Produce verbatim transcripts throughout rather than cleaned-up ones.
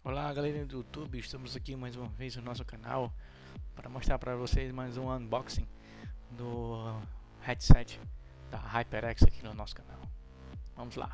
Olá galera do YouTube, estamos aqui mais uma vez no nosso canal para mostrar para vocês mais um unboxing do headset da HyperX aqui no nosso canal. Vamos lá.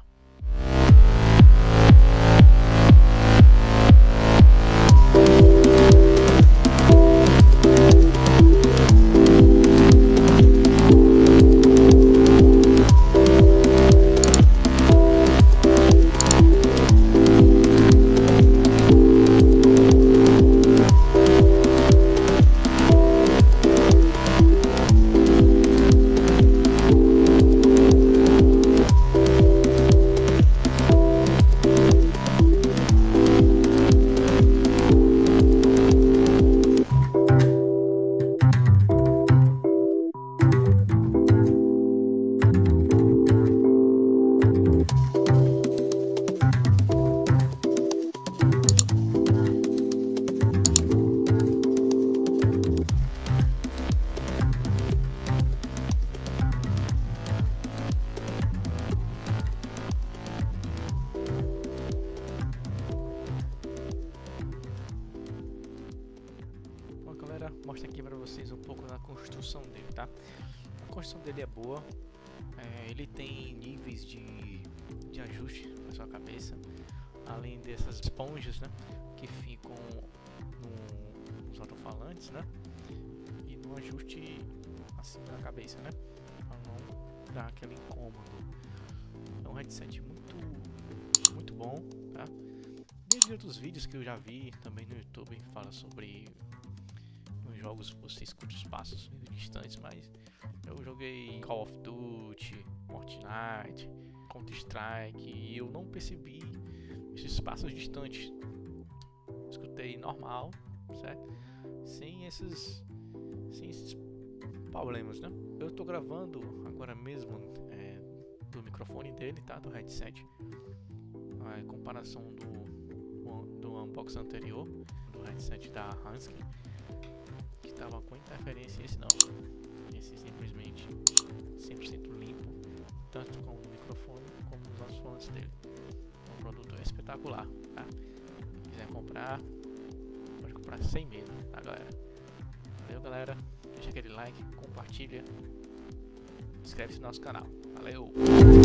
Mostro aqui para vocês um pouco da construção dele, tá? A construção dele é boa, é, ele tem níveis de, de ajuste para sua cabeça, além dessas esponjas, né, que ficam no, nos alto-falantes, né, e no ajuste assim na cabeça, né, para não dar aquele incômodo. É um headset muito, muito bom, tá? Desde outros vídeos que eu já vi também no YouTube, fala sobre jogos você escuta os passos distantes, mas eu joguei Call of Duty, Fortnite, Counter Strike e eu não percebi esses passos distantes. Escutei normal, certo? Sem esses, sem esses problemas, né? Eu tô gravando agora mesmo é, do microfone dele, tá? Do headset. A comparação do, do unboxing anterior, do headset da Husky, tava com interferência, esse não, esse simplesmente cem por cento limpo, tanto com o microfone como nos alto-falantes dele. O produto é espetacular, tá? Se quiser comprar, pode comprar sem medo, tá galera? Valeu galera, deixa aquele like, compartilha, inscreve-se no nosso canal, valeu!